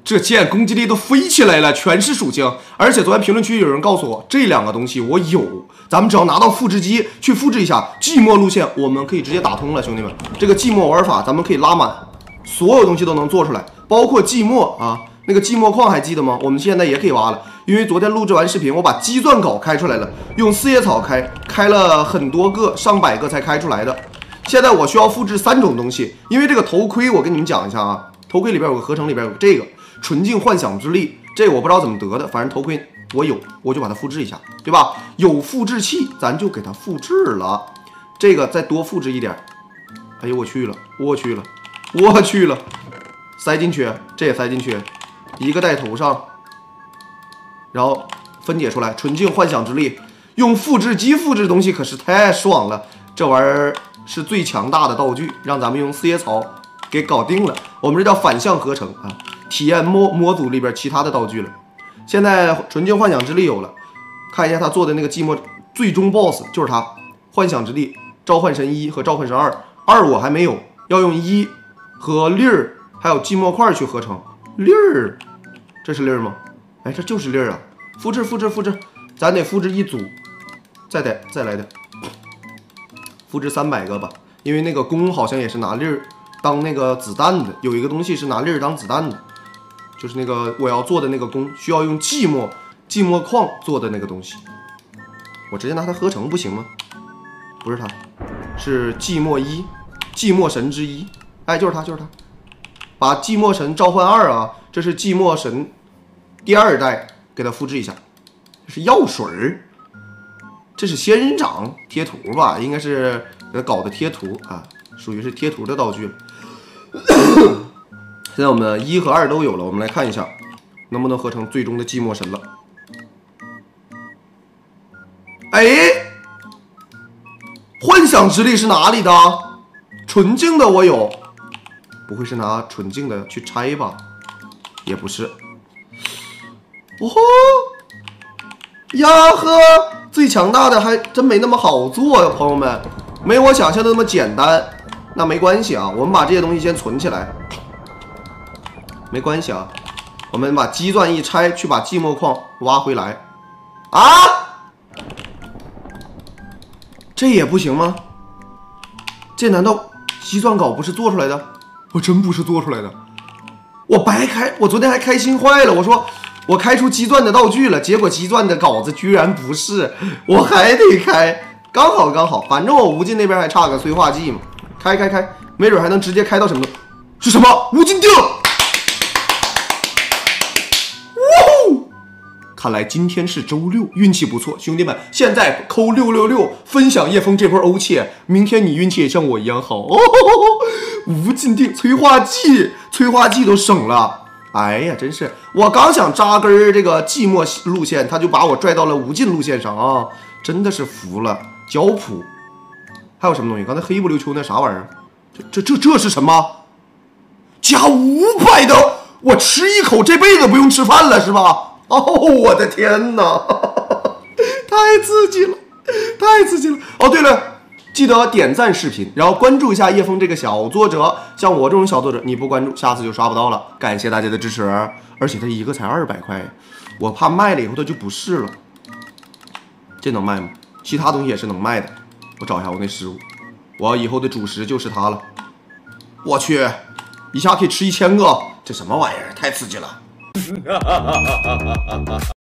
这剑攻击力都飞起来了，全是属性。而且昨天评论区有人告诉我，这两个东西我有，咱们只要拿到复制机去复制一下寂寞路线，我们可以直接打通了，兄弟们。这个寂寞玩法咱们可以拉满，所有东西都能做出来，包括寂寞啊，那个寂寞矿还记得吗？我们现在也可以挖了，因为昨天录制完视频，我把鸡钻镐开出来了，用四叶草开了很多个，上百个才开出来的。现在我需要复制3种东西，因为这个头盔我跟你们讲一下啊，头盔里边有个合成，里边有这个纯净幻想之力，这个我不知道怎么得的，反正头盔我有，我就把它复制一下，对吧？有复制器，咱就给它复制了。这个再多复制一点，哎呦我去了，我去了，我去了，塞进去，这也塞进去，一个戴头上，然后分解出来，纯净幻想之力，用复制机复制东西可是太爽了，这玩意儿是最强大的道具，让咱们用四叶草给搞定了。我们这叫反向合成啊，体验模组里边其他的道具了。现在纯净幻想之力有了，看一下他做的那个寂寞最终 BOSS 就是他，幻想之力召唤神1和召唤神2我还没有，要用1和粒儿还有寂寞块去合成。粒儿，这是粒儿吗？哎，这就是粒儿啊！复制，咱得复制一组，再来的。复制300个吧，因为那个弓好像也是拿粒儿当那个子弹的，有一个东西是拿粒儿当子弹的，就是那个我要做的那个弓，需要用寂寞矿做的那个东西。我直接拿它合成不行吗？不是它，是寂寞1，寂寞神之1，哎，就是它。把寂寞神召唤2啊，这是寂寞神第2代，给它复制一下。这是药水儿。这是仙人掌贴图吧，应该是给他搞的贴图啊，属于是贴图的道具了。现在我们1和2都有了，我们来看一下能不能合成最终的寂寞神了。哎，幻想之力是哪里的？纯净的我有，不会是拿纯净的去拆吧？也不是。哦吼呀呵！最强大的还真没那么好做呀，朋友们，没我想象的那么简单。那没关系啊，我们把这些东西先存起来，没关系啊。我们把鸡钻一拆，去把寂寞矿挖回来。啊，这也不行吗？这难道鸡钻镐不是做出来的？我真不是做出来的，我白开，我昨天还开心坏了，我说。我开出鸡钻的道具了，结果鸡钻的镐子居然不是，我还得开，刚好，反正我无尽那边还差个催化剂嘛，开，没准还能直接开到什么？是什么？无尽定！哇！看来今天是周6，运气不错，兄弟们，现在扣666分享叶枫这波欧气，明天你运气也像我一样好哦！无尽定催化剂都省了。哎呀，真是！我刚想扎根这个寂寞路线，他就把我拽到了无尽路线上啊！真的是服了。胶谱，还有什么东西？刚才黑不溜秋那啥玩意儿？这是什么？加500的，我吃一口这辈子不用吃饭了是吧？哦，我的天哪，太刺激了！哦，对了。记得点赞视频，然后关注一下叶枫这个小作者。像我这种小作者，你不关注，下次就刷不到了。感谢大家的支持，而且它一个才200块，我怕卖了以后它就不是了。这能卖吗？其他东西也是能卖的。我找一下我那食物，我以后的主食就是它了。我去，一下可以吃1000个，这什么玩意儿？太刺激了！